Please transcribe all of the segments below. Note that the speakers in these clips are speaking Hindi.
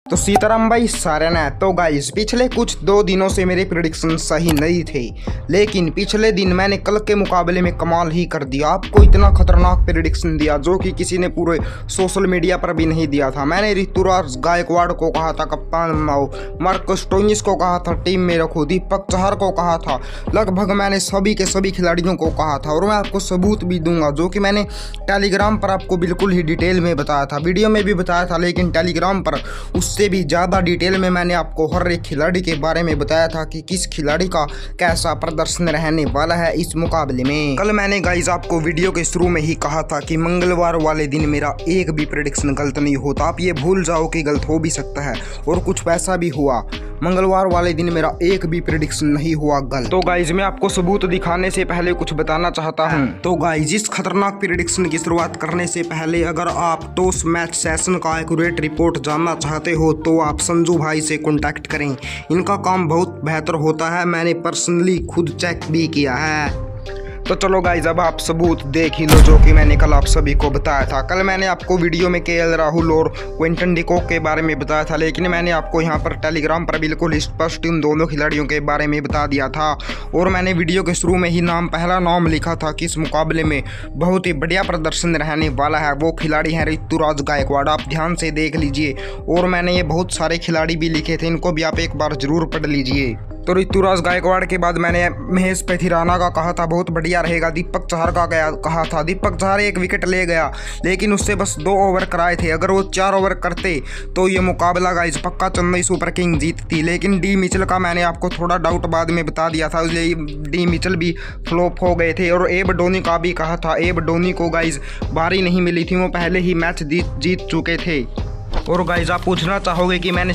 तो सीताराम भाई सारे ने तो गाइस पिछले कुछ 2 दिनों से मेरे प्रेडिक्शन सही नहीं थे, लेकिन पिछले दिन मैंने कल के मुकाबले में कमाल ही कर दिया। आपको इतना खतरनाक प्रेडिक्शन दिया जो कि किसी ने पूरे सोशल मीडिया पर भी नहीं दिया था। मैंने ऋतुराज गायकवाड़ को कहा था कप्तान बनाओ, मार्कस स्टोइनिस को कहा था टीम में रखो, दीपक चहर को कहा था, लगभग मैंने सभी के सभी खिलाड़ियों को कहा था। और मैं आपको सबूत भी दूंगा जो कि मैंने टेलीग्राम पर आपको बिल्कुल ही डिटेल में बताया था, वीडियो में भी बताया था, लेकिन टेलीग्राम पर उससे भी ज़्यादा डिटेल में मैंने आपको हर एक खिलाड़ी के बारे में बताया था कि किस खिलाड़ी का कैसा प्रदर्शन रहने वाला है इस मुकाबले में। कल मैंने गाइस आपको वीडियो के शुरू में ही कहा था कि मंगलवार वाले दिन मेरा एक भी प्रेडिक्शन गलत नहीं होता। आप ये भूल जाओ कि गलत हो भी सकता है, और कुछ पैसा भी हुआ। मंगलवार वाले दिन मेरा एक भी प्रेडिक्शन नहीं हुआ गलत। तो गाइज मैं आपको सबूत दिखाने से पहले कुछ बताना चाहता हूँ। तो गाइज इस खतरनाक प्रेडिक्शन की शुरुआत करने से पहले अगर आप टॉस मैच सेशन का एक्यूरेट रिपोर्ट जानना चाहते हो तो आप संजू भाई से कॉन्टैक्ट करें। इनका काम बहुत बेहतर होता है, मैंने पर्सनली खुद चेक भी किया है। तो चलो गाइज अब आप सबूत देख ही लो जो कि मैंने कल आप सभी को बताया था। कल मैंने आपको वीडियो में केएल राहुल और क्विंटन डिकॉक के बारे में बताया था, लेकिन मैंने आपको यहाँ पर टेलीग्राम पर बिल्कुल स्पष्ट इन दोनों खिलाड़ियों के बारे में बता दिया था। और मैंने वीडियो के शुरू में ही पहला नाम लिखा था कि इस मुकाबले में बहुत ही बढ़िया प्रदर्शन रहने वाला है। वो खिलाड़ी हैं ऋतुराज गायकवाड़, आप ध्यान से देख लीजिए। और मैंने ये बहुत सारे खिलाड़ी भी लिखे थे, इनको भी आप एक बार जरूर पढ़ लीजिए। तो ऋतुराज गायकवाड़ के बाद मैंने महेश पेथिराना का कहा था बहुत बढ़िया रहेगा। दीपक चहर का कहा था, दीपक चहर 1 विकेट ले गया, लेकिन उससे बस 2 ओवर कराए थे। अगर वो 4 ओवर करते तो ये मुकाबला गाइस पक्का चेन्नई सुपर किंग जीतती। लेकिन डी मिचेल का मैंने आपको थोड़ा डाउट बाद में बता दिया था, इसलिए डी मिचेल भी फ्लॉप हो गए थे। और एब डोनी का भी कहा था, एब डोनी को गाइस बारी नहीं मिली थी, वो पहले ही मैच जीत चुके थे। और गाइज आप पूछना चाहोगे कि मैंने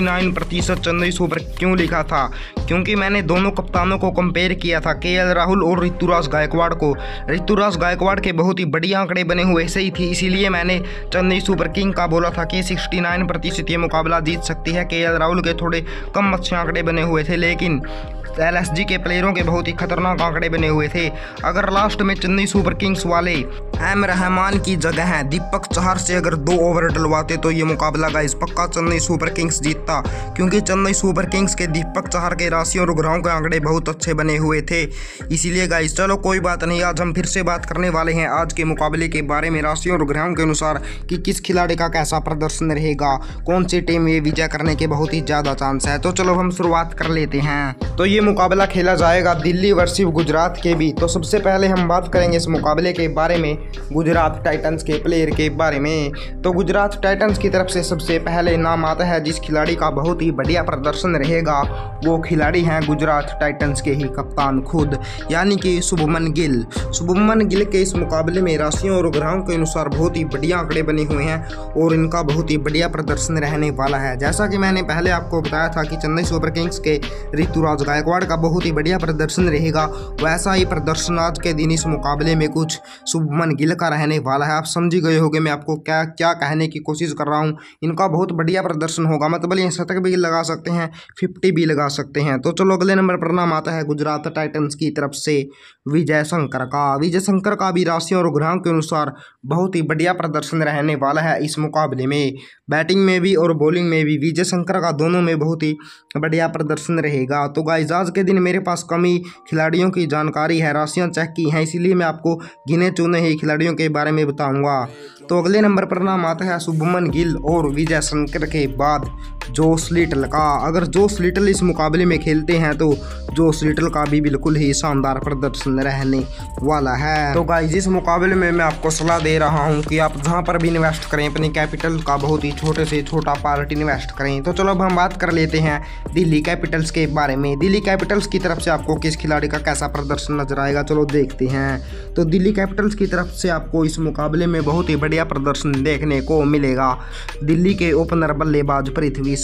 69% चेन्नई सुपर क्यों लिखा था, क्योंकि मैंने दोनों कप्तानों को कंपेयर किया था, केएल राहुल और ऋतुराज गायकवाड़ को। ऋतुराज गायकवाड़ के बहुत ही बढ़िया आंकड़े बने हुए सही थी, इसीलिए मैंने चेन्नई सुपर किंग का बोला था कि 69% ये मुकाबला जीत सकती है। केएल राहुल के थोड़े कम अच्छे आंकड़े बने हुए थे, लेकिन एलएसजी के प्लेयरों के बहुत ही खतरनाक आंकड़े बने हुए थे। अगर लास्ट में चेन्नई सुपर किंग्स वाले एम रहमान की जगह है दीपक चहर से अगर 2 ओवर डलवाते तो ये मुकाबला गाइस पक्का चेन्नई सुपर किंग्स जीतता, क्योंकि चेन्नई सुपर किंग्स के दीपक चहर के राशियों और ग्रहों के आंकड़े बहुत अच्छे बने हुए थे। इसीलिए गाइस चलो कोई बात नहीं, आज हम फिर से बात करने वाले हैं आज के मुकाबले के बारे में राशियों और ग्रहों के अनुसार कि किस खिलाड़ी का कैसा प्रदर्शन रहेगा, कौन सी टीम ये विजय करने के बहुत ही ज़्यादा चांस है। तो चलो हम शुरुआत कर लेते हैं। तो ये मुकाबला खेला जाएगा दिल्ली वर्सेस गुजरात के भी। तो सबसे पहले हम बात करेंगे इस मुकाबले के बारे में, गुजरात टाइटंस के प्लेयर के बारे में। तो गुजरात टाइटंस की तरफ से सबसे पहले नाम आता है जिस खिलाड़ी का बहुत ही बढ़िया प्रदर्शन रहेगा, वो खिलाड़ी हैं गुजरात टाइटंस के ही कप्तान खुद, यानी कि शुभमन गिल। शुभमन गिल के इस मुकाबले में राशियों और ग्रहों के अनुसार बहुत ही बढ़िया आंकड़े बने हुए हैं और इनका बहुत ही बढ़िया प्रदर्शन रहने वाला है। जैसा कि मैंने पहले आपको बताया था कि चेन्नई सुपर किंग्स के ऋतुराज गायकवाड़ का बहुत ही बढ़िया प्रदर्शन रहेगा, वैसा ही प्रदर्शन आज के दिन इस मुकाबले में कुछ शुभमन गिल का रहने वाला है। आप समझ ही गए होंगे मैं आपको क्या क्या कहने की कोशिश कर रहा हूँ। इनका बहुत बढ़िया प्रदर्शन होगा, मतलब ये शतक भी लगा सकते हैं, 50 भी लगा सकते हैं। तो चलो अगले नंबर पर नाम आता है गुजरात टाइटंस की तरफ से विजय शंकर का। विजय शंकर का भी राशियों और ग्रहों के अनुसार बहुत ही बढ़िया प्रदर्शन रहने वाला है इस मुकाबले में। बैटिंग में भी और बॉलिंग में भी विजय शंकर का दोनों में बहुत ही बढ़िया प्रदर्शन रहेगा। तो गाइस आज के दिन मेरे पास कमी खिलाड़ियों की जानकारी है, राशियां चेक की हैं, इसीलिए मैं आपको गिने चुने ही खिलाड़ियों के बारे में बताऊंगा। तो अगले नंबर पर नाम आता है शुभमन गिल और विजय शंकर के बाद जोश लिटल का। अगर जोश लिटल इस मुकाबले में खेलते हैं तो जोश लिटल का भी बिल्कुल ही शानदार प्रदर्शन रहने वाला है। तो गाइस इस मुकाबले में मैं आपको सलाह दे रहा हूं कि आप जहां पर भी इन्वेस्ट करें अपनी कैपिटल का बहुत ही छोटे से छोटा पार्ट इन्वेस्ट करें। तो चलो अब हम बात कर लेते हैं दिल्ली कैपिटल्स के बारे में। दिल्ली कैपिटल्स की तरफ से आपको किस खिलाड़ी का कैसा प्रदर्शन नजर आएगा, चलो देखते हैं। तो दिल्ली कैपिटल्स की तरफ से आपको इस मुकाबले में बहुत ही बढ़िया प्रदर्शन देखने को मिलेगा दिल्ली के ओपनर बल्लेबाज पृथ्वी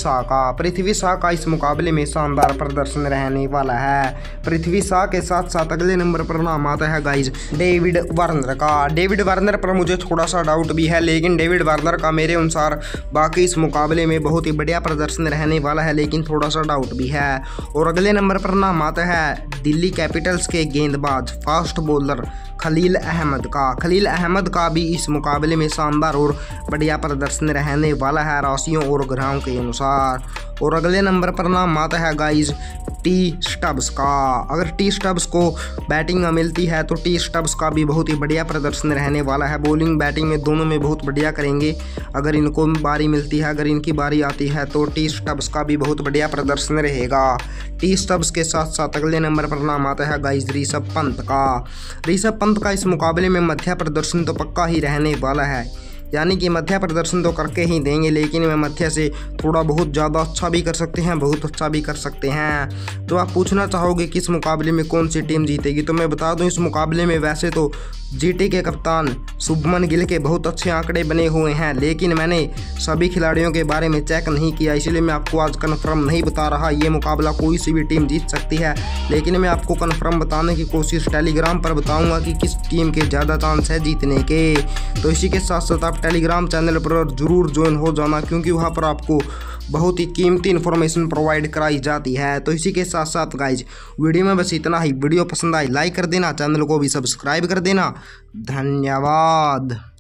शाह का इस मुकाबले में शानदार प्रदर्शन रहने वाला है। पृथ्वी शाह के साथ साथ अगले नंबर पर नाम आता है गाइज डेविड वार्नर का। डेविड वार्नर पर मुझे थोड़ा सा डाउट भी है, लेकिन डेविड वार्नर का मेरे अनुसार बाकी इस मुकाबले में बहुत ही बढ़िया प्रदर्शन रहने वाला है, लेकिन थोड़ा सा डाउट भी है। और अगले नंबर पर नाम आता है दिल्ली कैपिटल्स के गेंदबाज फास्ट बॉलर खलील खलील अहमद का भी इस मुकाबले में शानदार और बढ़िया प्रदर्शन रहने वाला है राशियों और ग्रहों के अनुसार। और अगले नंबर पर नाम आता है गाइज टी स्टब्स का। अगर टी स्टब्स को बैटिंग मिलती है तो टी स्टब्स का भी बहुत ही बढ़िया प्रदर्शन रहने वाला है। बॉलिंग बैटिंग में दोनों में बहुत बढ़िया करेंगे अगर इनको बारी मिलती है। अगर इनकी बारी आती है तो टी स्टब्स का भी बहुत बढ़िया प्रदर्शन रहेगा। टी स्टब्स के साथ साथ अगले नंबर पर नाम आता है गाइज ऋषभ पंत का। ऋषभ पंत का इस मुकाबले में मध्य प्रदर्शन तो पक्का ही रहने वाला है, यानी कि मध्य प्रदर्शन तो करके ही देंगे, लेकिन वे मध्य से थोड़ा बहुत ज़्यादा अच्छा भी कर सकते हैं, बहुत अच्छा भी कर सकते हैं। तो आप पूछना चाहोगे कि इस मुकाबले में कौन सी टीम जीतेगी, तो मैं बता दूं इस मुकाबले में वैसे तो जीटी के कप्तान शुभमन गिल के बहुत अच्छे आंकड़े बने हुए हैं, लेकिन मैंने सभी खिलाड़ियों के बारे में चेक नहीं किया, इसलिए मैं आपको आज कन्फर्म नहीं बता रहा। ये मुकाबला कोई सी भी टीम जीत सकती है, लेकिन मैं आपको कन्फर्म बताने की कोशिश टेलीग्राम पर बताऊंगा कि किस टीम के ज़्यादा चांस है जीतने के। तो इसी के साथ साथ आप टेलीग्राम चैनल पर ज़रूर ज्वाइन हो जाना, क्योंकि वहाँ पर आपको बहुत ही कीमती इन्फॉर्मेशन प्रोवाइड कराई जाती है। तो इसी के साथ साथ गाइज वीडियो में बस इतना ही। वीडियो पसंद आई लाइक कर देना, चैनल को भी सब्सक्राइब कर देना। धन्यवाद।